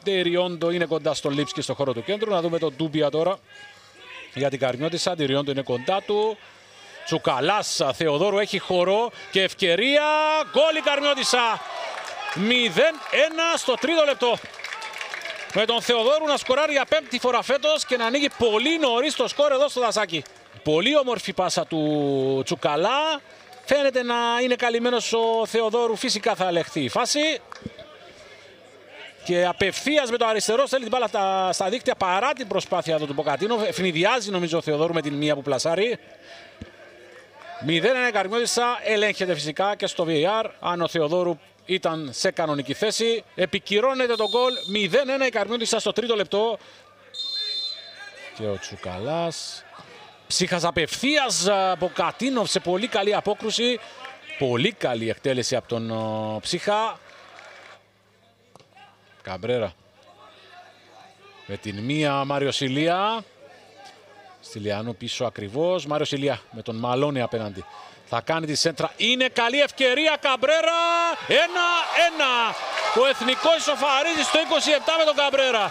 Ριόντο είναι κοντά στο Λίπσκι στο χώρο του κέντρου. Να δούμε τον Ντούμπια τώρα για την Καρμιώτισσα. Τη Ριόντο είναι κοντά του. Τσουκαλάς Θεοδόρου έχει χώρο και ευκαιρία. Γκόλ η Καρμιώτισσα. 0-1 στο τρίτο λεπτό. Με τον Θεοδόρου να σκοράρει για πέμπτη φορά φέτος και να ανοίγει πολύ νωρίς το σκορ εδώ στο δασάκι. Πολύ όμορφη πάσα του Τσουκαλά. Φαίνεται να είναι καλυμμένος ο Θεοδόρου. Φυσικά θα ελεγχθεί η φάση. Και απευθείας με το αριστερό στέλνει την μπάλα στα δίκτυα παρά την προσπάθεια εδώ του Ποκατίνο. Ευνηδιάζει νομίζω ο Θεοδόρου με την μία που πλασάρει. 0-1 η Καρμιώτισσα. Ελέγχεται φυσικά και στο VAR αν ο Θεοδόρου ήταν σε κανονική θέση. Επικυρώνεται το γκολ. 0-1 η Καρμιώτισσα στο τρίτο λεπτό. Και ο Τσουκαλάς. Ψύχας απευθείας από Κατίνοφ σε πολύ καλή απόκρουση. Πολύ καλή εκτέλεση από τον Ψύχα. Καμπρέρα. Με την μία Μάριος Ηλία. Στυλιανού πίσω ακριβώς. Μάριος Ηλία με τον Μαλώνη απέναντι. Θα κάνει τη σέντρα. Είναι καλή ευκαιρία. Καμπρέρα. 1-1. Ο Εθνικός ισοφαρίζει στο 27 με τον Καμπρέρα.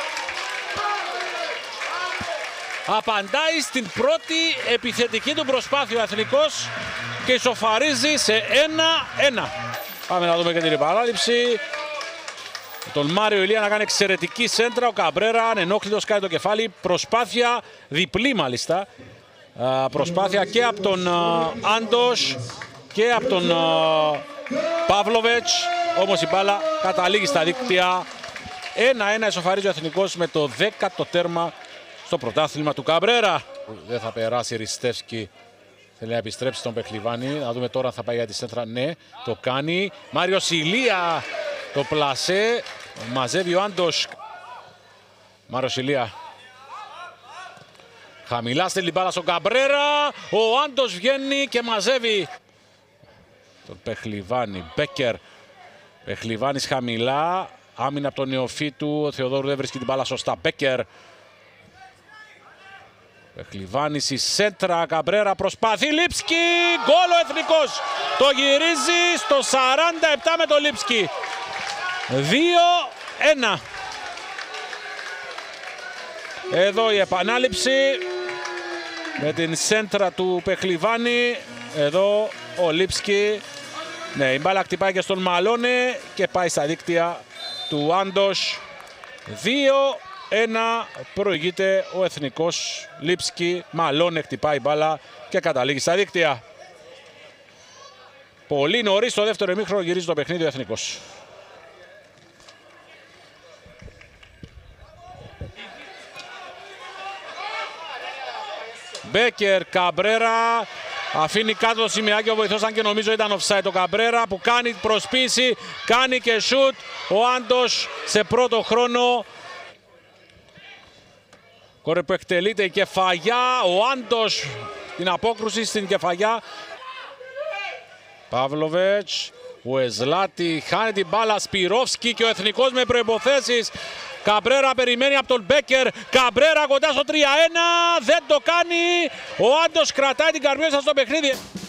Απαντάει στην πρώτη επιθετική του προσπάθεια ο Εθνικός και ισοφαρίζει σε 1-1. Πάμε να δούμε και την επανάληψη. Τον Μάριο Ηλία να κάνει εξαιρετική σέντρα. Ο Καμπρέρα ανενόχλητος κάνει το κεφάλι. Προσπάθεια διπλή μάλιστα. Προσπάθεια και από τον Άντος και από τον Παύλοβετς. Όμως η μπάλα καταλήγει στα δίκτυα. 1-1 ισοφαρίζει ο Εθνικός με το 10ο τέρμα στο πρωτάθλημα του Καμπρέρα. Δεν θα περάσει Ριστεύσκι. Θέλει να επιστρέψει τον Πεχλιβάνη. Να δούμε τώρα αν θα πάει για τη σέντρα. Ναι, το κάνει. Μάριος Ηλία. Το πλασέ. Μαζεύει ο Άντος. Μάριος Ηλία. Χαμηλά στέλνει μπάλα στον Καμπρέρα. Ο Άντος βγαίνει και μαζεύει τον Πεχλιβάνη. Μπέκερ. Πεχλιβάνης χαμηλά. Άμυνα από τον νεοφύτου. Ο Θεοδόρου δεν βρίσκει την μπάλα σωστά. Μπέκερ. Πεχλιβάνης η σέντρα. Καμπρέρα προσπαθεί. Λίπσκι. Γκόλ ο Εθνικός. Το γυρίζει στο 47 με το Λίπσκι. 2-1. Εδώ η επανάληψη με την σέντρα του Πεχλιβάνη. Εδώ ο Λίπσκι. Ναι, η μπάλα χτυπάει και στον Μαλώνε και πάει στα δίκτυα του Άντος. 2-1 προηγείται ο Εθνικός. Λίπσκι, Μαλώνε χτυπάει μπάλα και καταλήγει στα δίκτυα. Πολύ νωρίς στο δεύτερο ημίχρονο γυρίζει το παιχνίδι ο Εθνικός. Μπέκερ, Καμπρέρα, αφήνει κάτω το σημειάκι ο βοηθός, αν και νομίζω ήταν offside το Καμπρέρα, που κάνει προσποίηση, κάνει και σουτ. Ο Άντος σε πρώτο χρόνο. Κόρε που εκτελείται η κεφαγιά, ο Άντος την απόκρουση στην κεφαγιά. Παύλοβετς, ο Εσλάτη χάνει την μπάλα, Σπυρόφσκι και ο Εθνικός με προϋποθέσεις. Καμπρέρα περιμένει από τον Μπέκερ. Καμπρέρα κοντά στο 3-1. Δεν το κάνει. Ο Άντος κρατάει την Καρμιώτισσα στο παιχνίδι.